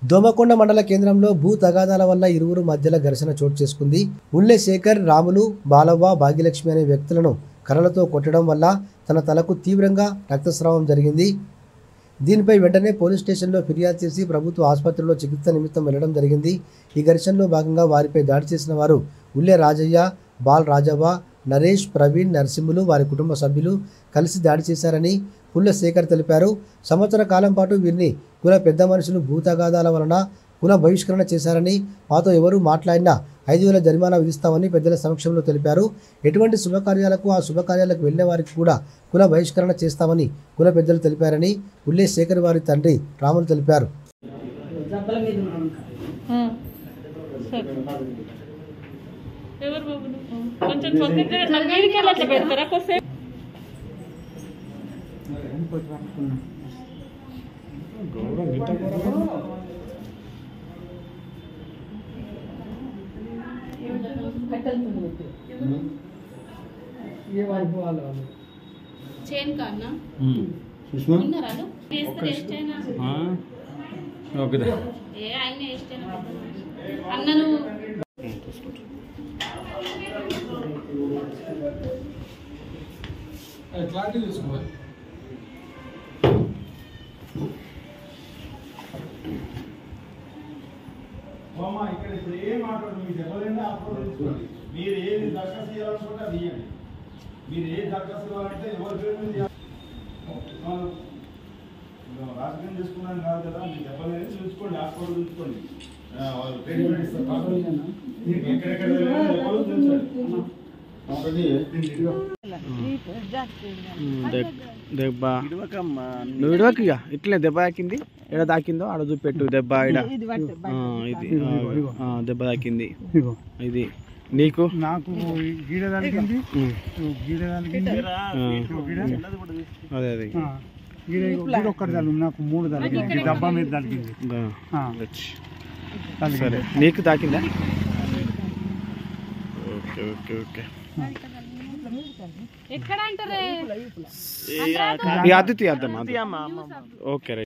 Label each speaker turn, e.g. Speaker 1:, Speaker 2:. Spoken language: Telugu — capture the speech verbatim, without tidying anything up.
Speaker 1: దోమకొండ మండల కేంద్రంలో భూ తగాదాల వల్ల ఇరువురు మధ్యల ఘర్షణ చోటు చేసుకుంది. ఉల్లె శేఖర్, రాములు, బాలవ్వ, భాగ్యలక్ష్మి అనే వ్యక్తులను కర్రలతో కొట్టడం వల్ల తన తలకు తీవ్రంగా రక్తస్రావం జరిగింది. దీనిపై వెంటనే పోలీస్ స్టేషన్లో ఫిర్యాదు చేసి ప్రభుత్వ ఆసుపత్రిలో చికిత్స నిమిత్తం వెళ్లడం జరిగింది. ఈ ఘర్షణలో భాగంగా వారిపై దాడి చేసిన వారు ఉల్లె రాజయ్య, బాల్ రాజవ్వ, నరేష్, ప్రవీణ్, నరసింహులు వారి కుటుంబ సభ్యులు కలిసి దాడి చేశారని ఉల్లె శేఖర్ తెలిపారు. సంవత్సర కాలం పాటు వీరిని కుల పెద్ద మనుషులు భూతగాదాల వలన కుల బహిష్కరణ చేశారని, మాతో ఎవరు మాట్లాడినా ఐదు వేల జరిమానా విధిస్తామని పెద్దల సమక్షంలో తెలిపారు. ఎటువంటి శుభకార్యాలకు ఆ శుభకార్యాలకు వెళ్లే వారికి కూడా కుల బహిష్కరణ చేస్తామని కుల పెద్దలు తెలిపారని ఉల్లె శేఖర్ వారి తండ్రి రాములు తెలిపారు.
Speaker 2: చైన్ కానా ఉన్నారాడు చేస్తే ఎస్టేనా ఓకే ఏ ఆయన ఎస్టేనా అన్నను
Speaker 3: క్లారిటీ తీసుకోవాలి. మామా ఇక్కడ ఇప్పుడు ఏం మాట్లాడు మీకు ఎవరైనా అప్లోడ్ చేసుకోండి. మీరు ఏది దరఖాస్తు చేయాలనుకుంటే అది ఇవ్వండి. మీరు ఏ దరఖాస్తు ఇవ్వాలంటే ఎవరి పేరు మీద రాజకీయం చేసుకున్నాను కాదు కదా, మీకు ఎవరైనా చూసుకోండి, హాస్పిటల్ చూసుకోండి, వాళ్ళు ట్రీట్మెంట్ ఇస్తారు. ఎక్కడెక్కడ
Speaker 4: దెబ్బ నువ్వు ఇడవకు, ఇక ఇట్లే దెబ్బ తాకింది. ఎడ తాకిందో ఆడ చూపెట్టు. దెబ్బ ఇడ ఇది దెబ్బ తాకింది. ఇది నీకు
Speaker 3: నాకు గీడ తగిలింది, గీడ తగిలింది,
Speaker 4: అదే అదే
Speaker 3: గీడ ఒక్కటి తగిలింది, నాకు మూడు తగిలింది, డబ్బా మీద తగిలింది.
Speaker 4: సరే నీకు తాకిందా? ఓకే ఓకే ఓకే
Speaker 2: ఎక్కడ అంటారే
Speaker 4: అతిథి అద్దమ్మా. Okay right.